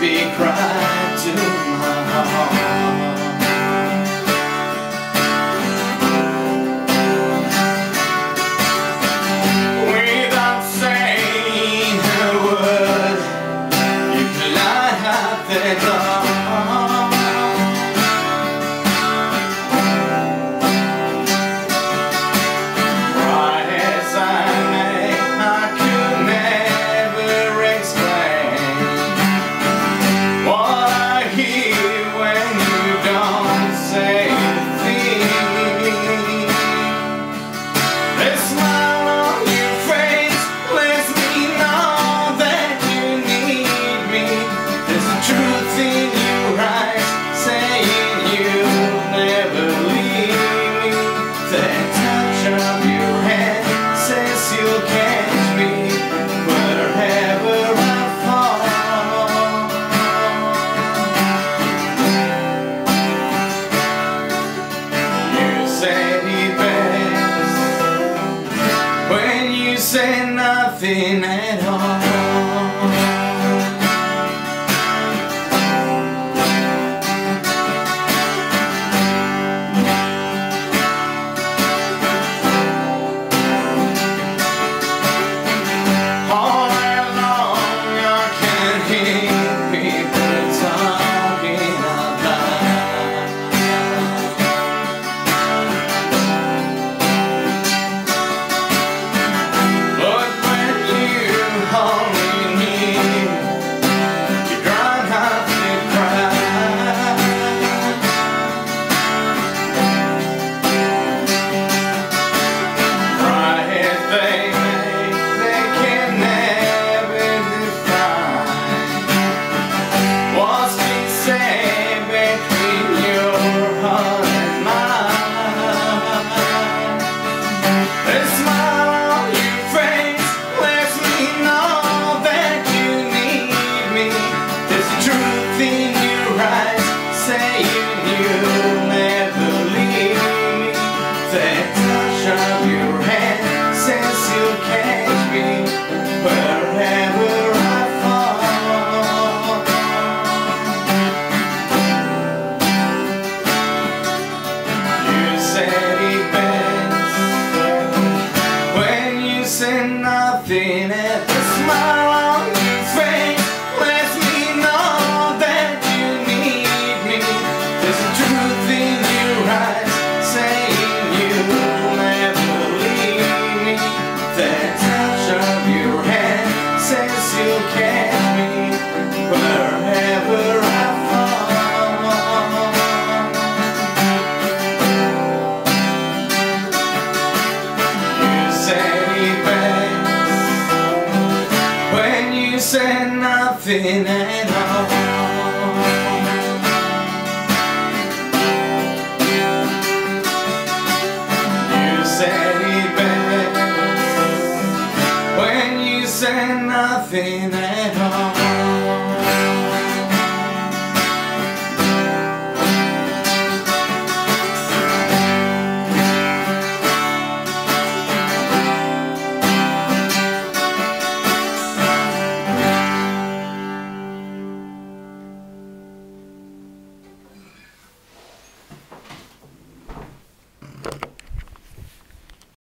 speak right to my heart. Without saying a word, you can light up the dark. Say nothing at all. All night long I can hear people talking out loud. But when you hold me near, you drown out the crowd. Right they make, they can never define what's been said between your heart and mine. The smile on your face lets me know that you need me. There's a truth in your eyes saying you'll never leave me. The touch of your hand says you'll catch me wherever I fall. You said it best when you said nothing, at the smile on your face lets me know that you need me. There's a truth in your eyes saying you'll never leave me. The touch of your hand says you'll catch me wherever I fall. You said it best when you said nothing at all. You said it best when you said nothing at all.